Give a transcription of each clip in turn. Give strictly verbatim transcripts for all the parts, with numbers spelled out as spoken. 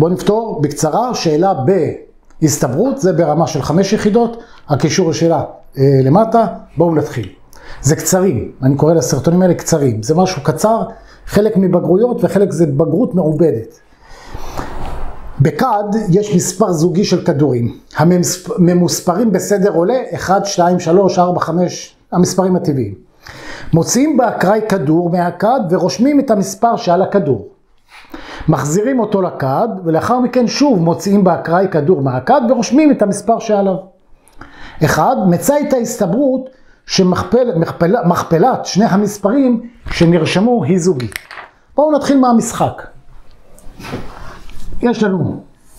בואו נפתור בקצרה שאלה בהסתברות, זה ברמה של חמש יחידות, הקישור לשאלה אה, למטה, בואו נתחיל. זה קצרים, אני קורא לסרטונים האלה קצרים, זה משהו קצר, חלק מבגרויות וחלק זה בגרות מעובדת. בקד יש מספר זוגי של כדורים, הממוספרים בסדר עולה אחת, שתיים, שלוש, ארבע, חמש, המספרים הטבעיים. מוציאים באקראי כדור מהקד ורושמים את המספר שעל הכדור. מחזירים אותו לקד ולאחר מכן שוב מוציאים באקראי כדור מהקד ורושמים את המספר שעליו. אחד, מצא את ההסתברות שמכפלת שני המספרים שנרשמו היא זוגית. בואו נתחיל מהמשחק. יש לנו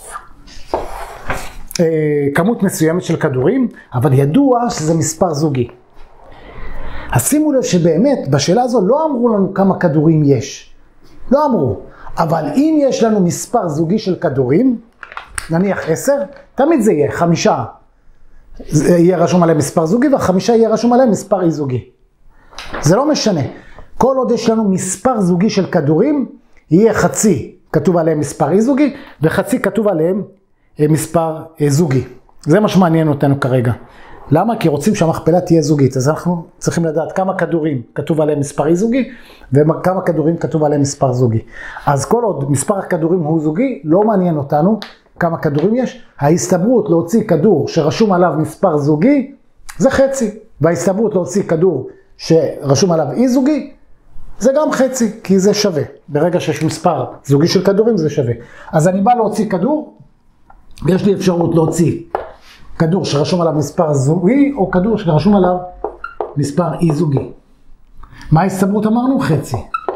אה, כמות מסוימת של כדורים, אבל ידוע שזה מספר זוגי. אז שימו לב שבאמת בשאלה הזו לא אמרו לנו כמה כדורים יש. לא אמרו. אבל אם יש לנו מספר זוגי של כדורים, נניח עשר, תמיד זה יהיה חמישה. זה יהיה רשום עליהם מספר זוגי, והחמישה יהיה רשום עליהם מספר אי זוגי. זה לא משנה. כל עוד יש לנו מספר זוגי של כדורים, יהיה חצי כתוב עליהם מספר אי זוגי, וחצי כתוב עליהם מספר זוגי. זה מה שמעניין אותנו כרגע. למה? כי רוצים שהמכפלה תהיה זוגית. אז אנחנו צריכים לדעת כמה כדורים כתוב עליהם מספר אי זוגי, וכמה כדורים כתוב עליהם מספר זוגי. אז כל עוד מספר הכדורים הוא זוגי, לא מעניין אותנו כמה כדורים יש. ההסתברות להוציא כדור שרשום עליו מספר זוגי, זה חצי. וההסתברות להוציא כדור שרשום עליו אי זוגי, זה גם חצי, כי זה שווה. ברגע שיש מספר זוגי של כדורים, זה שווה. אז אני בא להוציא כדור, ויש לי אפשרות להוציא כדור שרשום עליו מספר זוגי, או כדור שרשום עליו מספר אי זוגי. מה ההסתברות אמרנו? חצי.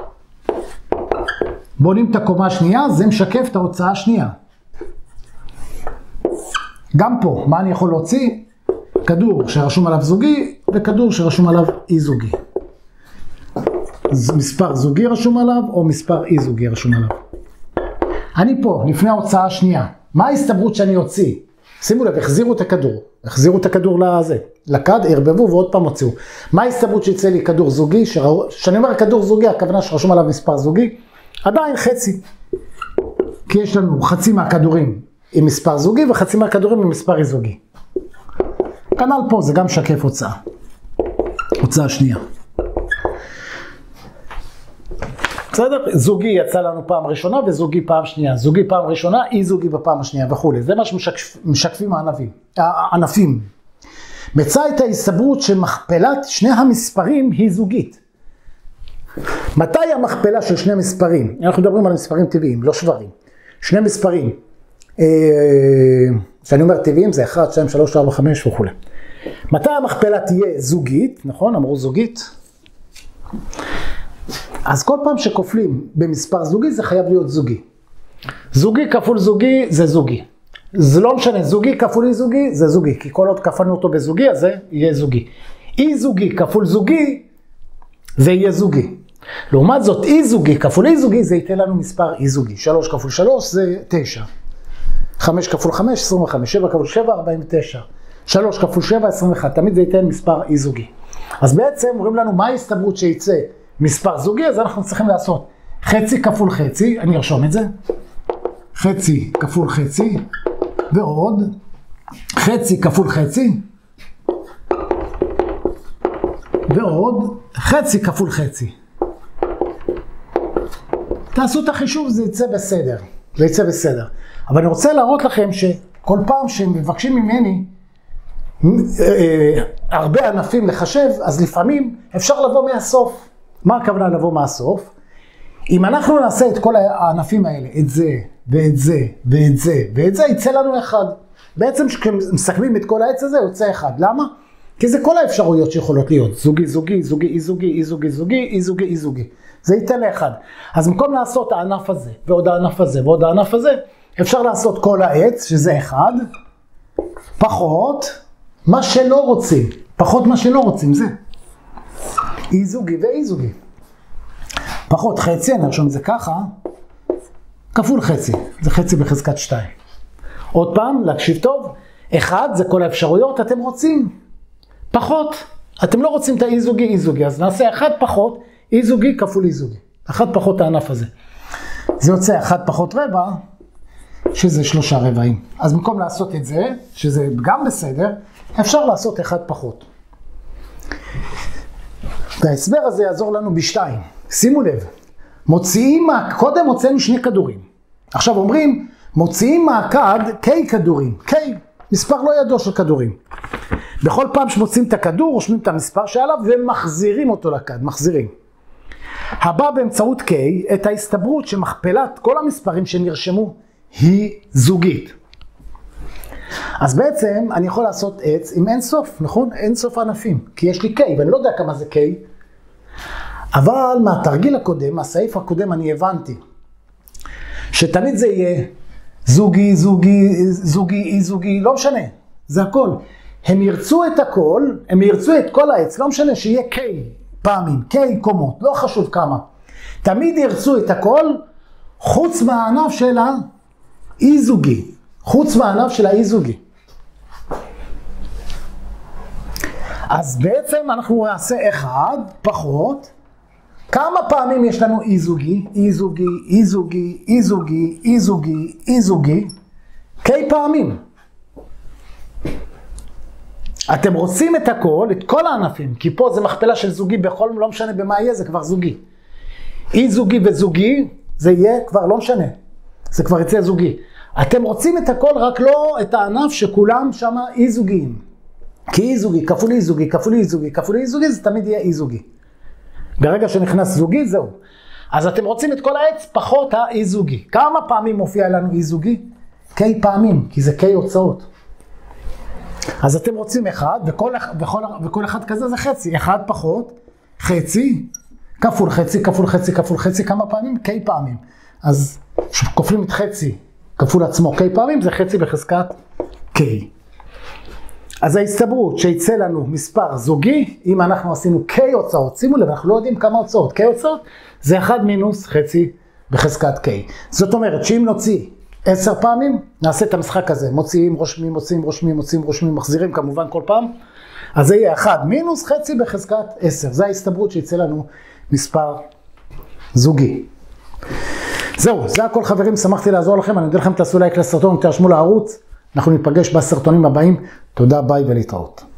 בונים את הקומה השנייה, זה משקף את ההוצאה השנייה. גם פה, מה אני יכול להוציא? כדור שרשום עליו זוגי, וכדור שרשום עליו אי זוגי. מספר זוגי רשום עליו, או מספר אי זוגי רשום עליו. אני פה, לפני ההוצאה השנייה. מה ההסתברות שאני אוציא? שימו לב, החזירו את הכדור. החזירו את הכדור לזה. לקד, הרבבו ועוד פעם הוציאו. מה ההסתברות שיצא לי כדור זוגי? שאני אומר כדור זוגי, הכוונה שרשום עליו מספר זוגי. עדיין חצי. כי יש לנו חצי מהכדורים עם מספר זוגי, וחצי מהכדורים עם מספר אי זוגי. כנ"ל פה, זה גם שקף הוצאה. הוצאה שנייה. בסדר? זוגי יצא לנו פעם ראשונה וזוגי פעם שנייה. זוגי פעם ראשונה, אי זוגי בפעם השנייה וכו'. זה מה שמשקפים הענפים. הענפים. מצא את ההסתברות שמכפלת שני המספרים היא זוגית. מתי המכפלה של שני מספרים? אנחנו מדברים על מספרים טבעיים, לא שברים. שני מספרים. כשאני אומר טבעיים זה אחת, שתיים, שלוש, ארבע, חמש וכו'. מתי המכפלה תהיה זוגית? נכון? אמרו זוגית. אז כל פעם שכופלים במספר זוגי זה חייב להיות זוגי. זוגי כפול זוגי זה זוגי. זה לא משנה, זוגי כפול אי זוגי זה זוגי, כי כל עוד כפלנו אותו בזוגי אז זה יהיה זוגי. אי זוגי כפול זוגי זה יהיה זוגי. לעומת זאת אי זוגי כפול אי זוגי זה ייתן לנו מספר אי זוגי. שלוש כפול שלוש זה תשע. חמש כפול חמש, עשרים וחמש. שבע כפול שבע, ארבעים ותשע. שלוש כפול שבע, עשרים ואחת. תמיד זה ייתן מספר אי זוגי. אז בעצם אומרים לנו מה ההסתברות שייצא מספר זוגי, אז אנחנו צריכים לעשות חצי כפול חצי, אני ארשום את זה, חצי כפול חצי, ועוד חצי כפול חצי, ועוד חצי כפול חצי. תעשו את החישוב, זה יצא בסדר, זה יצא בסדר. אבל אני רוצה להראות לכם שכל פעם שהם מבקשים ממני הרבה ענפים לחשב, אז לפעמים אפשר לבוא מהסוף. מה הכוונה לבוא מהסוף? אם אנחנו נעשה את כל הענפים האלה, את זה, ואת זה, ואת זה, ואת זה, יצא לנו אחד. בעצם כשמסכמים את כל העץ הזה, יוצא אחד. למה? כי זה כל האפשרויות שיכולות להיות. זוגי, זוגי, זוגי, אי זוגי, אי זוגי, זוגי, אי זוגי, אי זוגי. זה ייתן לאחד. אז במקום לעשות הענף הזה, ועוד הענף הזה, ועוד הענף הזה, אפשר לעשות כל העץ, שזה אחד, פחות מה שלא רוצים. פחות מה שלא רוצים, זה. אי זוגי ואי זוגי. פחות חצי, אני ארשום את זה ככה, כפול חצי. זה חצי בחזקת שתיים. עוד פעם, להקשיב טוב. אחד, זה כל האפשרויות, אתם רוצים. פחות. אתם לא רוצים את האי זוגי, אי זוגי. אז נעשה אחד פחות, אי זוגי כפול אי זוגי. אחד פחות הענף הזה. זה יוצא אחד פחות רבע, שזה שלושה רבעים. אז במקום לעשות את זה, שזה גם בסדר, אפשר לעשות אחד פחות. וההסבר הזה יעזור לנו בשתיים. שימו לב, מוציאים, קודם הוצאנו שני כדורים. עכשיו אומרים, מוציאים מהכד K כדורים. K, מספר לא ידוע של כדורים. בכל פעם שמוצאים את הכדור, רושמים את המספר שעליו ומחזירים אותו לכד, מחזירים. הבא באמצעות K, את ההסתברות שמכפלת כל המספרים שנרשמו היא זוגית. אז בעצם אני יכול לעשות עץ עם אין סוף, נכון? אין סוף ענפים, כי יש לי K, ואני לא יודע כמה זה K. אבל מהתרגיל הקודם, מהסעיף הקודם, אני הבנתי שתמיד זה יהיה זוגי, זוגי, זוגי, אי זוגי, לא משנה, זה הכל. הם ירצו את הכל, הם ירצו את כל העץ, לא משנה שיהיה K פעמים, K קומות, לא חשוב כמה. תמיד ירצו את הכל, חוץ מהענף של האי זוגי, חוץ מהענף של האי זוגי. אז בעצם אנחנו נעשה אחד פחות, כמה פעמים יש לנו אי זוגי, אי זוגי, אי זוגי, אי זוגי, אי זוגי, אי זוגי, K פעמים. אתם רוצים את הכל, את כל הענפים, כי פה זה מכפלה של זוגי בכל, לא משנה במה יהיה, זה כבר זוגי. אי זוגי וזוגי, זה יהיה כבר לא משנה, זה כבר יצא זוגי. אתם רוצים את הכל, רק לא את הענף שכולם שם אי זוגיים. כי אי זוגי, כפול אי זוגי, כפול אי זוגי, כפול אי זוגי, זה תמיד יהיה אי זוגי. ברגע שנכנס זוגי, זהו. אז אתם רוצים את כל העץ פחות האי זוגי. כמה פעמים מופיע לנו אי זוגי? K פעמים, כי זה K הוצאות. אז אתם רוצים אחד, וכל, וכל, וכל אחד כזה זה חצי. אחד פחות, חצי, כפול חצי, כפול חצי, כפול חצי, כמה פעמים? K פעמים. אז כופלים את חצי, כפול עצמו K פעמים, זה חצי בחזקת K. אז ההסתברות שיצא לנו מספר זוגי, אם אנחנו עשינו K הוצאות, שימו לב, אנחנו לא יודעים כמה הוצאות, K הוצאות זה אחד מינוס חצי בחזקת K. זאת אומרת שאם נוציא עשר פעמים, נעשה את המשחק הזה, מוציאים, רושמים, מוציאים, רושמים, מוציאים, רושמים, מחזירים כמובן כל פעם, אז זה יהיה אחד מינוס חצי בחזקת עשר, זה ההסתברות שיצא לנו מספר זוגי. זהו, זה הכל חברים, שמחתי לעזור לכם, אני אודה לכם תעשו לייק לסרטון, תרשמו לערוץ, אנחנו ניפגש בסרטונים הבאים, תודה, ביי ולהתראות.